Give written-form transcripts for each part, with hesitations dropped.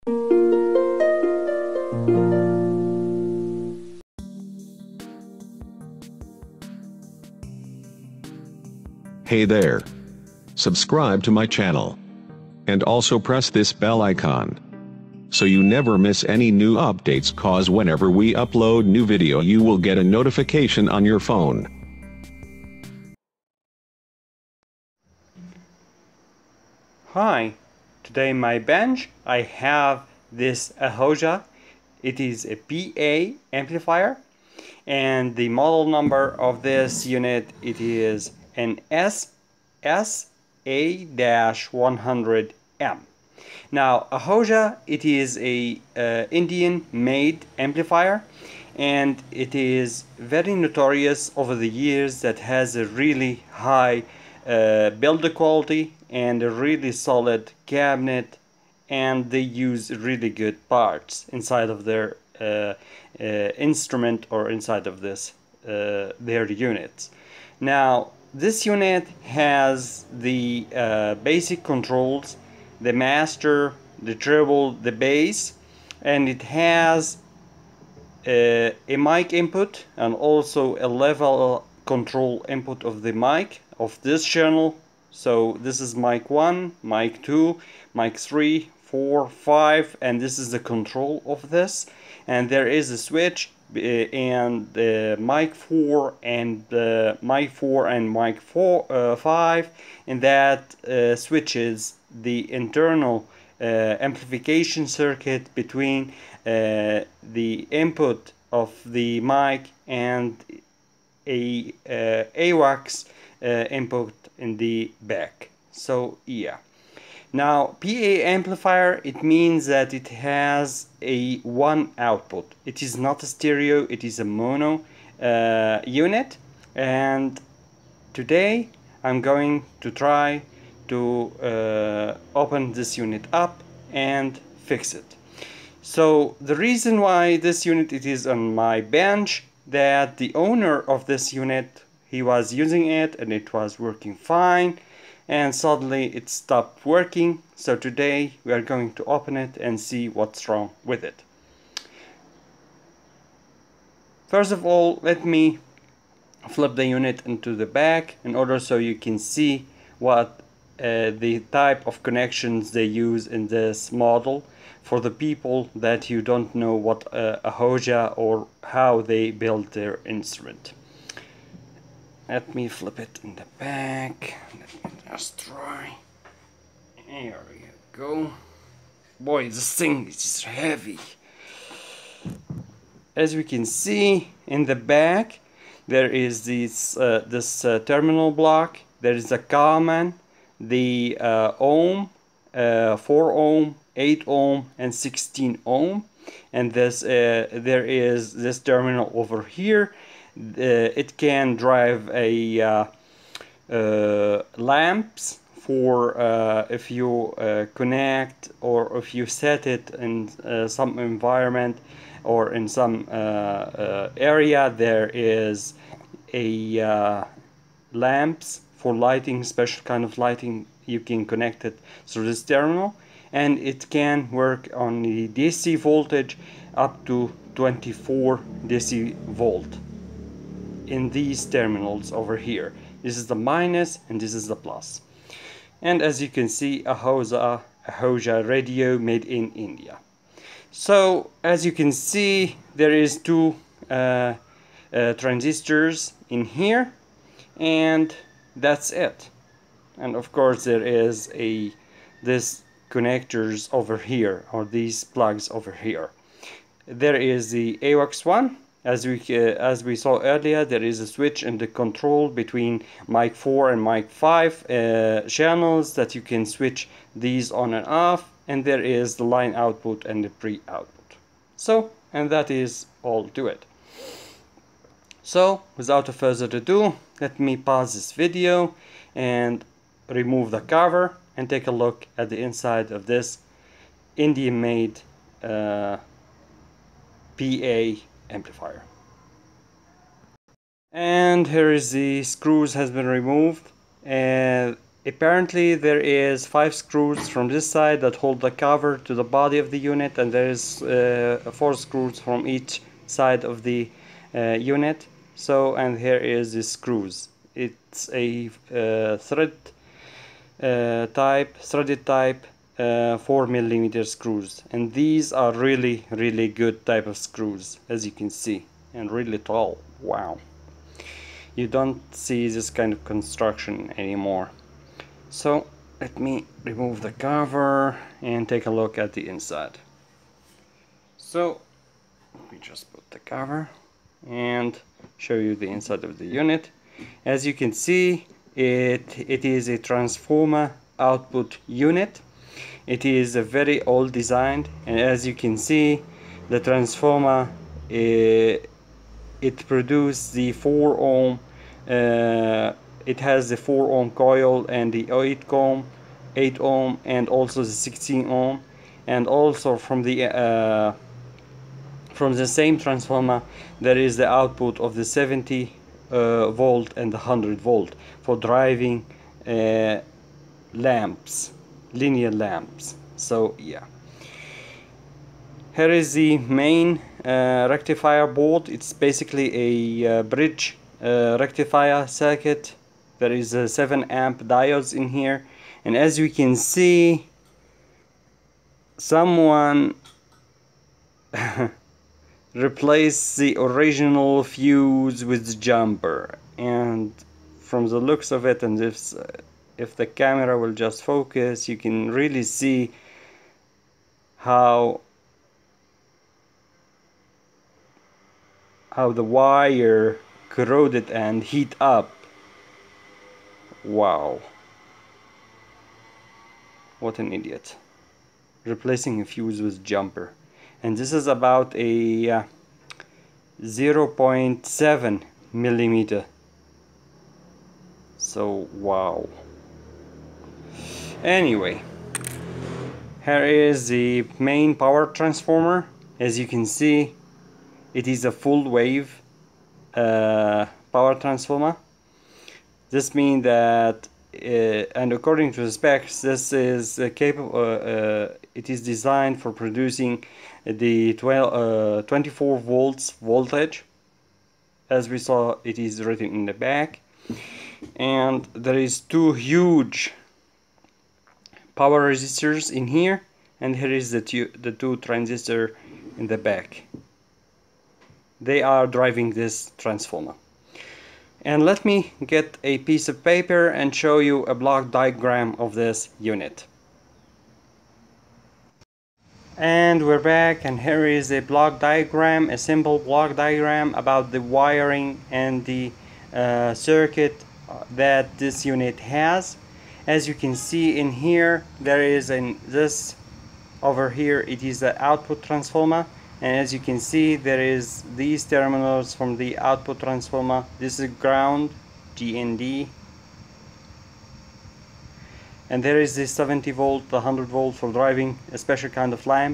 Hey there. Subscribe to my channel. And also press this bell icon, so you never miss any new updates, cause whenever we upload new video you will get a notification on your phone. Hi, today in my bench I have this AHUJA. It is a PA amplifier, and the model number of this unit, it is an ssa-100m. Now AHUJA, it is a Indian made amplifier, and it is very notorious over the years that has a really high build quality and a really solid cabinet, and they use really good parts inside of their instrument or inside of this their units. Now this unit has the basic controls, the master, the treble, the bass, and it has a mic input and also a level control input of the mic of this channel. So this is mic 1, mic 2, mic 3, 4, 5, and this is the control of this. And there is a switch and mic 4 and mic 4 and mic 5, and that switches the internal amplification circuit between the input of the mic and a AWACS input in the back. So yeah. Now PA amplifier, it means that it has a one output. It is not a stereo, it is a mono unit, and today I'm going to try to open this unit up and fix it. So the reason why this unit it is on my bench, that the owner of this unit, he was using it and it was working fine, and suddenly it stopped working. So today we are going to open it and see what's wrong with it. First of all, let me flip the unit into the back in order so you can see what the type of connections they use in this model, for the people that you don't know what AHUJA or how they build their instrument. Let me flip it in the back. Let me just try. Here we go. Boy, this thing is heavy. As we can see in the back, there is this terminal block. There is a common, the ohm, 4 ohm, 8 ohm, and 16 ohm, and this there is this terminal over here. It can drive a lamps for if you connect or if you set it in some environment or in some area. There is a lamps for lighting, special kind of lighting. You can connect it through this terminal, and it can work on the DC voltage up to 24 DC volt in these terminals over here. This is the minus and this is the plus. And as you can see, AHUJA radio made in India. So as you can see, there is two transistors in here, and that's it. And of course there is this connectors over here, or these plugs over here. There is the AWACS one. As we saw earlier, there is a switch in the control between mic 4 and mic 5 channels that you can switch these on and off, and there is the line output and the pre-output. So, and that is all to it. So without further ado, let me pause this video and remove the cover and take a look at the inside of this Indian made PA amplifier. And here is the screws has been removed, and apparently there is 5 screws from this side that hold the cover to the body of the unit, and there is 4 screws from each side of the unit. So, and here is the screws. It's a threaded type 4mm screws, and these are really good type of screws, as you can see, and really tall. Wow, you don't see this kind of construction anymore. So let me remove the cover and take a look at the inside. So let me just put the cover and show you the inside of the unit. As you can see, it is a transformer output unit. It is a very old design, and as you can see, the transformer it produces the 4 ohm. It has the 4 ohm coil and the 8 ohm, and also the 16 ohm, and also from the same transformer there is the output of the 70 volt and the 100 volt for driving lamps, linear lamps. So yeah, here is the main rectifier board. It's basically a bridge rectifier circuit. There is a 7 amp diodes in here, and as you can see, someone replaced the original fuse with the jumper, and from the looks of it, and if the camera will just focus, you can really see how the wire corroded and heat up. Wow, what an idiot, replacing a fuse with jumper. And this is about a 0.7 millimeter. So wow. Anyway, here is the main power transformer. As you can see, it is a full wave power transformer. This means that and according to the specs, this is capable. It is designed for producing the 24 volts voltage. As we saw, it is written in the back, and there is 2 huge power resistors in here, and here is the 2 transistor in the back. They are driving this transformer. And let me get a piece of paper and show you a block diagram of this unit. And we're back, and here is a block diagram, a simple block diagram about the wiring and the circuit that this unit has. As you can see in here, there is this over here, it is the output transformer. And as you can see, there is these terminals from the output transformer. This is ground, GND. And there is this 70 volt, the 100 volt for driving a special kind of lamp.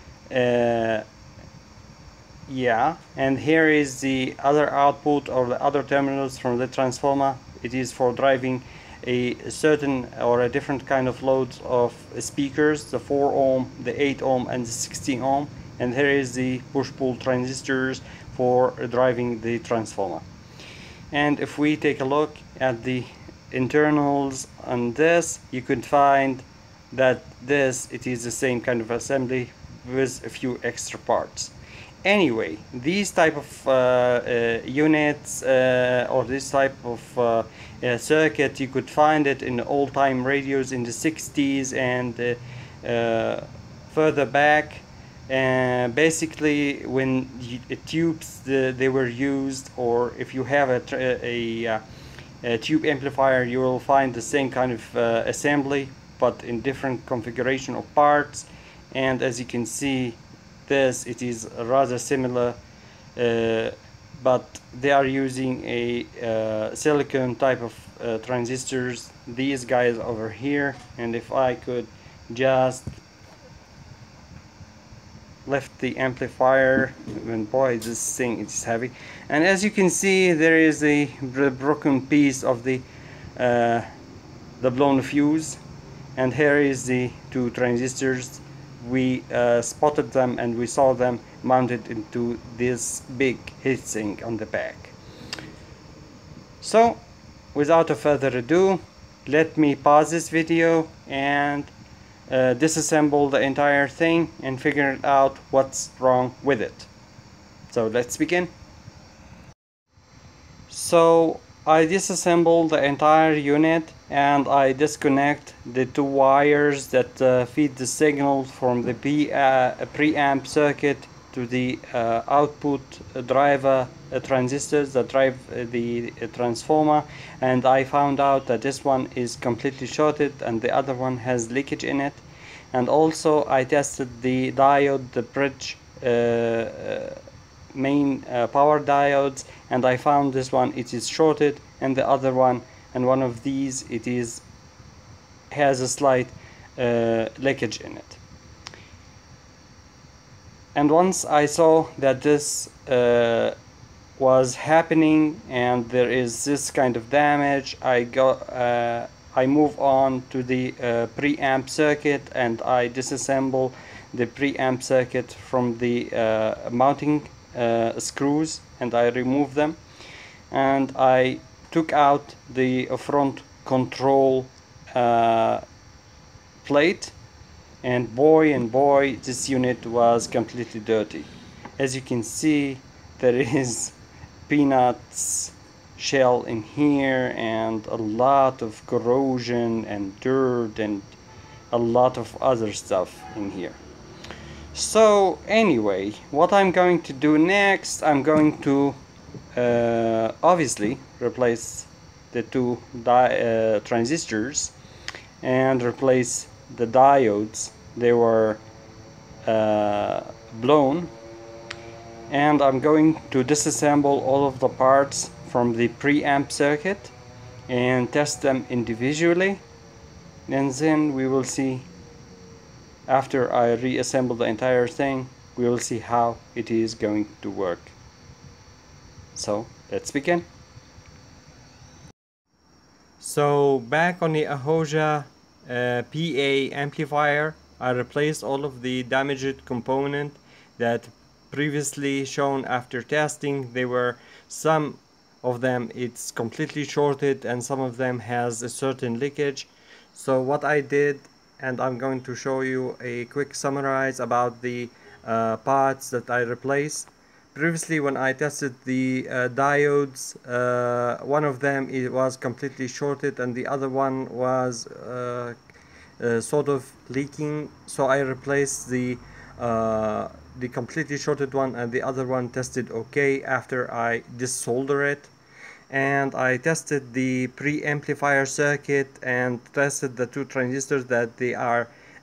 Yeah, and here is the other output or the other terminals from the transformer. It is for driving a certain or a different kind of loads of speakers, the 4 ohm, the 8 ohm, and the 16 ohm. And here is the push-pull transistors for driving the transformer. And if we take a look at the internals on this, you could find that it is the same kind of assembly with a few extra parts. Anyway, these type of units or this type of circuit, you could find it in old-time radios in the 60s and further back. Basically, when tubes they were used, or if you have a tube amplifier, you will find the same kind of assembly, but in different configuration of parts. And as you can see, it is rather similar, but they are using a silicon type of transistors, these guys over here. And if I could just lift the amplifier, and boy, this thing is heavy. And as you can see, there is a broken piece of the the blown fuse, and here is the two transistors. We spotted them and we saw them mounted into this big heatsink on the back. So without a further ado, let me pause this video and disassemble the entire thing and figure out what's wrong with it. So let's begin. So I disassemble the entire unit and I disconnect the two wires that feed the signal from the preamp circuit to the output driver transistors that drive the transformer, and I found out that this one is completely shorted and the other one has leakage in it. And also I tested the diode, the bridge main power diodes, and I found this one it is shorted, and the other one, and one of these, it is has a slight leakage in it. And once I saw that this was happening and there is this kind of damage, I move on to the preamp circuit and I disassemble the preamp circuit from the mounting screws, and I remove them, and I took out the front control plate, and boy, this unit was completely dirty. As you can see, there is peanuts shell in here and a lot of corrosion and dirt and a lot of other stuff in here. So anyway, what I'm going to do next, I'm going to obviously replace the two transistors and replace the diodes. They were blown, and I'm going to disassemble all of the parts from the preamp circuit and test them individually, and then we will see, after I reassemble the entire thing, we will see how it is going to work. So let's begin. So back on the AHUJA PA amplifier, I replaced all of the damaged component that previously shown after testing. They were, some of them it's completely shorted and some of them has a certain leakage. So what I did, and I'm going to show you a quick summarize about the parts that I replaced. Previously, when I tested the diodes, one of them it was completely shorted and the other one was sort of leaking. So I replaced the completely shorted one, and the other one tested okay after I desolder it. And I tested the pre-amplifier circuit and tested the two transistors that they are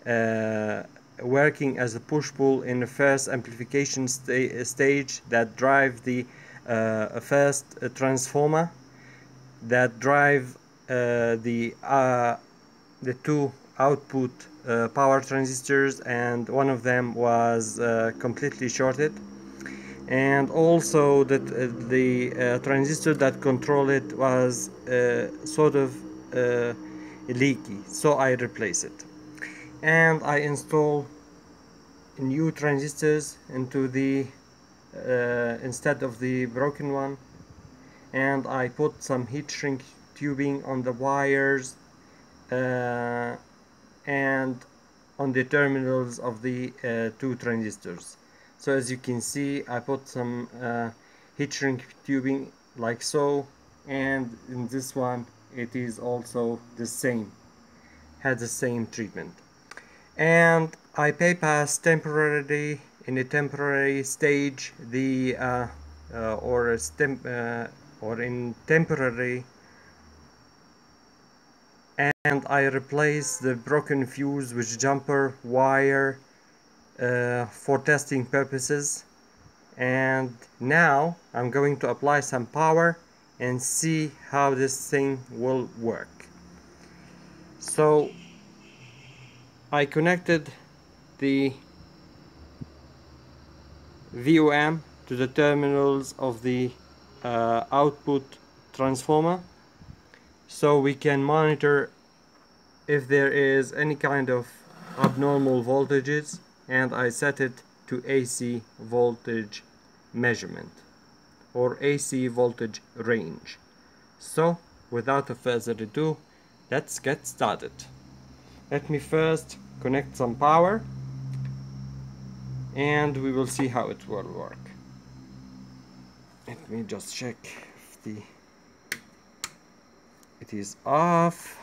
working as a push-pull in the first amplification stage that drive the first transformer that drive the two output power transistors, and one of them was completely shorted. And also that the transistor that control it was sort of leaky, so I replace it. And I install new transistors into the instead of the broken one, and I put some heat shrink tubing on the wires and on the terminals of the two transistors. So as you can see, I put some heat shrink tubing like so, and in this one it is also the same, had the same treatment. And I bypass temporarily, in a temporary stage, the or in temporary, and I replace the broken fuse with jumper wire for testing purposes. And now I'm going to apply some power and see how this thing will work. So I connected the VOM to the terminals of the output transformer, so we can monitor if there is any kind of abnormal voltages, and I set it to AC voltage measurement or AC voltage range. So without further ado, let's get started. Let me first connect some power and we will see how it will work. Let me just check if it is off.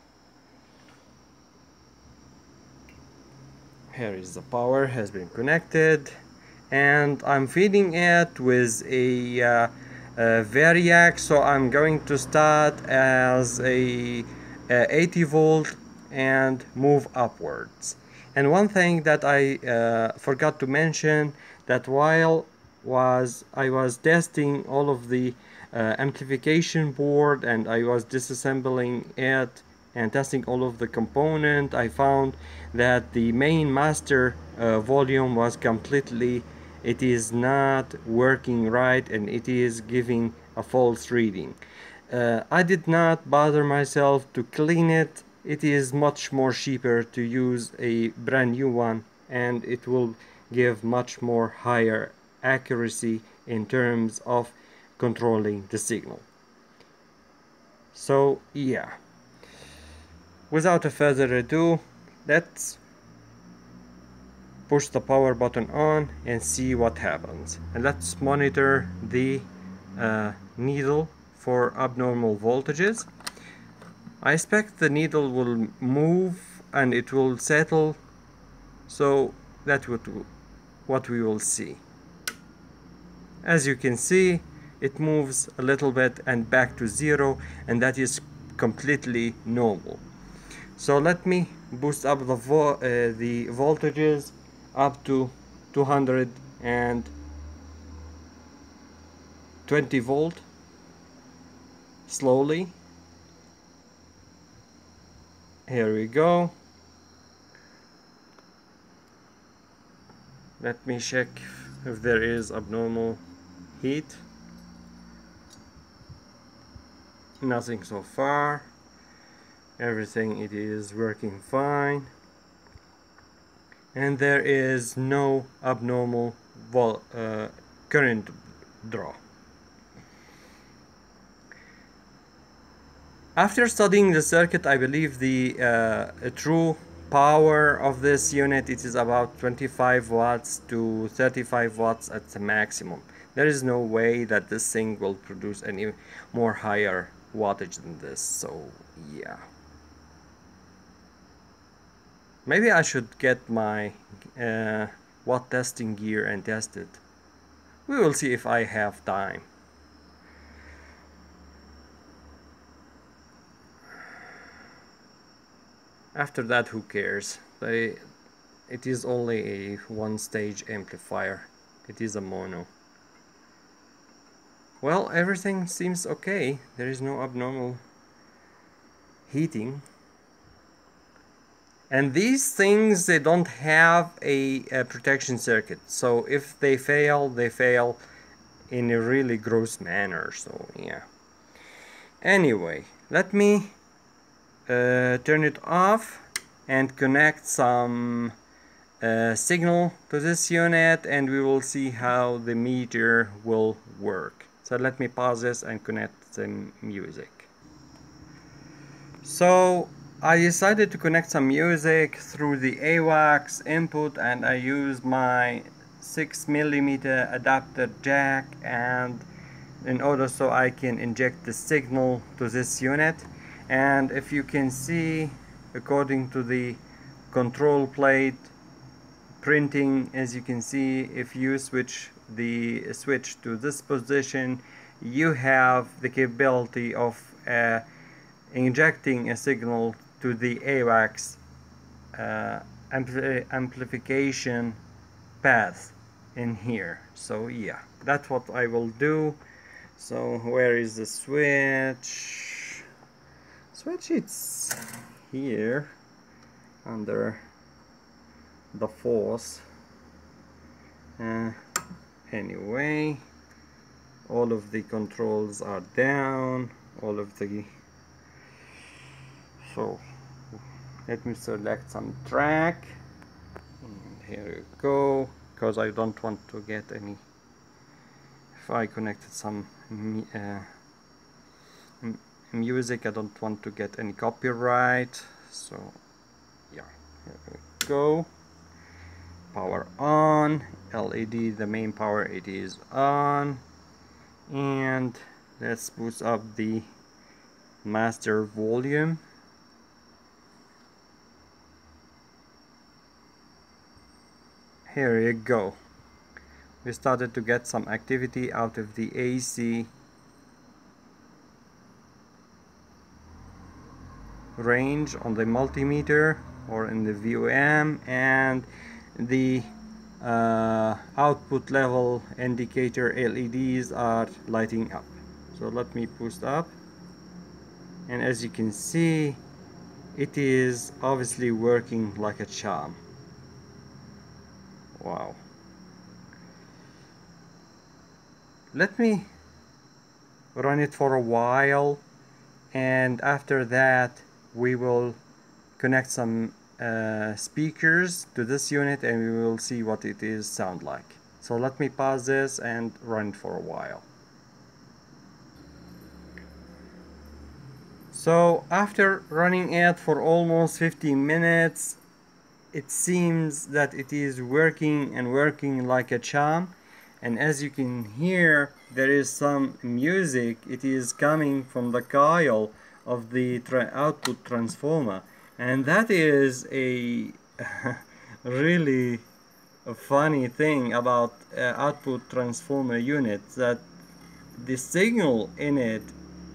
Here is the power has been connected, and I'm feeding it with a variac. So I'm going to start as a 80 volt and move upwards. And one thing that I forgot to mention, that while I was testing all of the amplification board and I was disassembling it and testing all of the component, I found that the main master volume was completely, it is not working right and it is giving a false reading. I did not bother myself to clean it. It is much more cheaper to use a brand new one, and it will give much more higher accuracy in terms of controlling the signal. So yeah, without further ado, let's push the power button on and see what happens. And let's monitor the needle for abnormal voltages. I expect the needle will move and it will settle, so that's what we will see. As you can see, it moves a little bit and back to zero, and that is completely normal. So let me boost up the voltages up to 220 volt slowly. Here we go. Let me check if there is abnormal heat. Nothing so far. Everything, it is working fine. And there is no abnormal current draw. After studying the circuit, I believe the true power of this unit, it is about 25 watts to 35 watts at the maximum. There is no way that this thing will produce any more higher wattage than this. So yeah, maybe I should get my watt testing gear and test it. We will see if I have time. After that, who cares? It is only a one-stage amplifier. It is a mono. Well, everything seems okay. There is no abnormal heating. And these things, they don't have a protection circuit. So if they fail in a really gross manner. So yeah. Anyway, let me turn it off and connect some signal to this unit, and we will see how the meter will work. So let me pause this and connect some music. So I decided to connect some music through the AWACS input, and I use my 6mm adapter jack, and in order so I can inject the signal to this unit. And if you can see, according to the control plate printing, as you can see, if you switch to this position, you have the capability of injecting a signal to the AWACS amplification path in here. So yeah, that's what I will do. So where is the switch? It's here under the force. Anyway, all of the controls are down, so Let me select some track, and here you go, because I don't want to get any, if I connected some music, I don't want to get any copyright. So yeah, here we go. Power on, LED, the main power, it is on, and let's boost up the master volume. Here you go. We started to get some activity out of the AC range on the multimeter or in the VOM, and the output level indicator LEDs are lighting up. So let me boost up, and as you can see, it is obviously working like a charm. Wow. Let me run it for a while, and after that we will connect some speakers to this unit and we will see what it is sound like. So let me pause this and run it for a while. So after running it for almost 15 minutes, it seems that it is working and working like a charm. And as you can hear, there is some music. It is coming from the coil of the output transformer, and that is a really a funny thing about output transformer units, that the signal in it,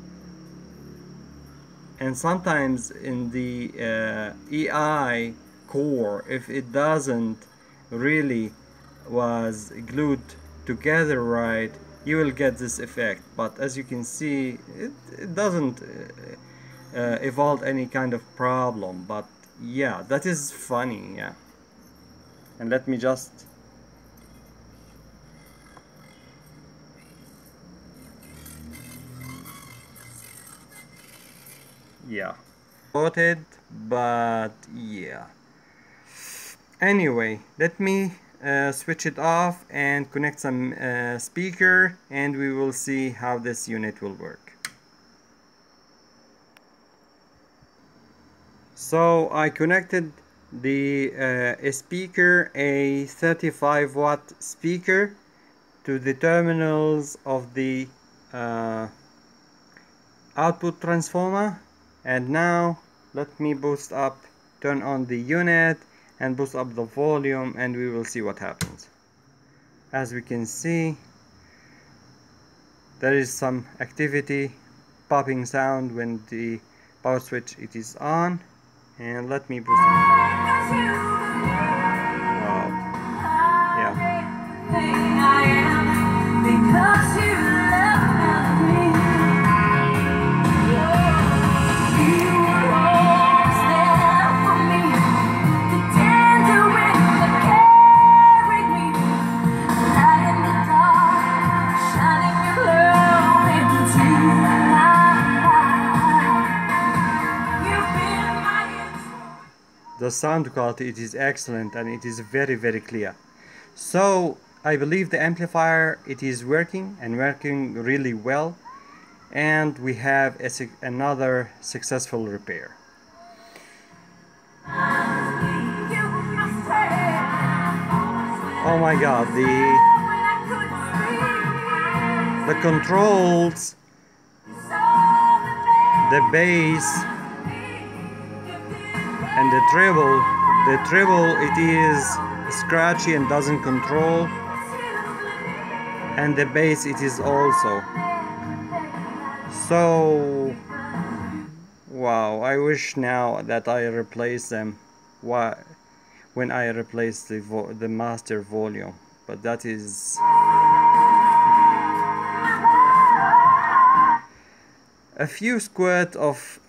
and sometimes in the EI core, if it doesn't really was glued together right, you will get this effect. But as you can see, it doesn't evolve any kind of problem. But yeah, that is funny. Yeah, and let me just yeah, voted, but yeah. Anyway, let me switch it off and connect some speaker, and we will see how this unit will work. So I connected the speaker, a 35 watt speaker, to the terminals of the output transformer, and now let me boost up, turn on the unit and boost up the volume, and we will see what happens. As we can see, there is some activity, popping sound when the power switch it is on, and let me boost up. Wow. The sound quality, it is excellent, and it is very, very clear. So I believe the amplifier, it is working and working really well, and we have another successful repair. Oh my god, the controls, the bass and the treble, it is scratchy and doesn't control, and the bass it is also. So wow, I wish now that I replace them when I replace the master volume, but that is a few squirt of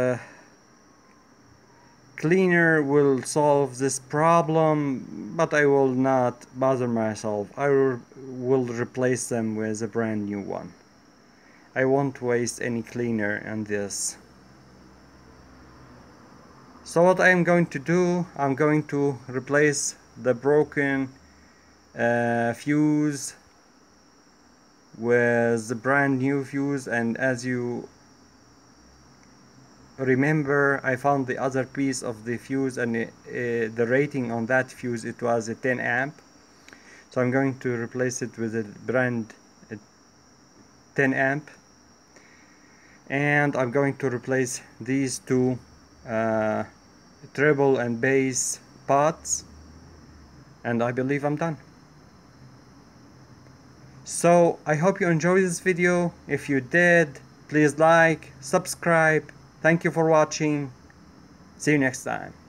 cleaner will solve this problem, but I will not bother myself. I will replace them with a brand new one. I won't waste any cleaner on this. So what I am going to do, I'm going to replace the broken fuse with the brand new fuse. And as you remember, I found the other piece of the fuse, and the rating on that fuse, it was a 10 amp. So I'm going to replace it with a brand 10 amp, and I'm going to replace these two treble and bass pots, and I believe I'm done. So I hope you enjoyed this video. If you did, please like, subscribe. Thank you for watching. See you next time.